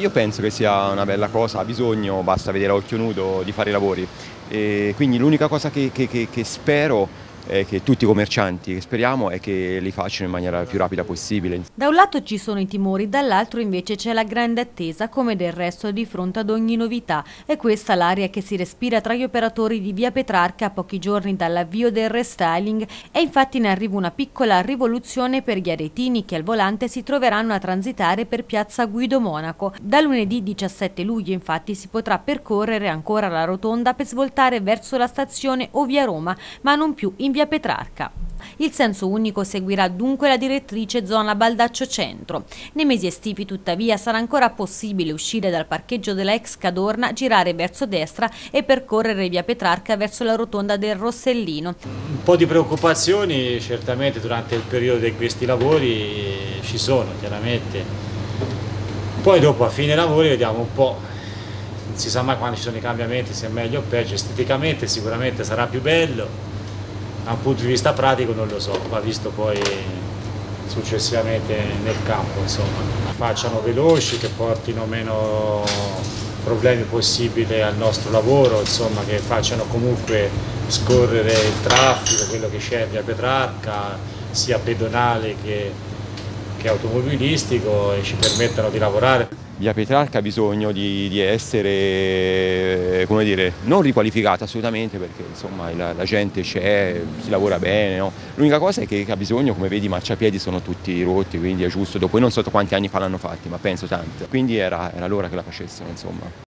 io penso che sia una bella cosa, ha bisogno, basta vedere a occhio nudo, di fare i lavori. E quindi l'unica cosa che spero è che tutti i commercianti, che speriamo, è che li facciano in maniera più rapida possibile. Da un lato ci sono i timori, dall'altro invece c'è la grande attesa, come del resto di fronte ad ogni novità. È questa l'aria che si respira tra gli operatori di via Petrarca a pochi giorni dall'avvio del restyling, e infatti in arrivo una piccola rivoluzione per gli aretini che al volante si troveranno a transitare per piazza Guido Monaco. Da lunedì 17 luglio infatti si potrà percorrere ancora la rotonda per svoltare verso la stazione o via Roma, ma non più in via Petrarca. Il senso unico seguirà dunque la direttrice zona Baldaccio Centro. Nei mesi estivi tuttavia sarà ancora possibile uscire dal parcheggio della ex Cadorna, girare verso destra e percorrere via Petrarca verso la rotonda del Rossellino. Un po' di preoccupazioni certamente durante il periodo di questi lavori ci sono chiaramente, poi dopo a fine lavori vediamo un po', non si sa mai quando ci sono i cambiamenti, se è meglio o peggio. Esteticamente sicuramente sarà più bello, da un punto di vista pratico non lo so, va visto poi successivamente nel campo, insomma. Facciano veloci, che portino meno problemi possibili al nostro lavoro, insomma, che facciano comunque scorrere il traffico, quello che c'è via Petrarca, sia pedonale che automobilistico, e ci permettano di lavorare. Via Petrarca ha bisogno di essere, come dire, non riqualificata assolutamente, perché insomma la gente c'è, si lavora bene, no? L'unica cosa è che ha bisogno, come vedi, i marciapiedi sono tutti rotti, quindi è giusto. Dopo non so quanti anni fa l'hanno fatti, ma penso tanto. Quindi era l'ora che la facessero, insomma.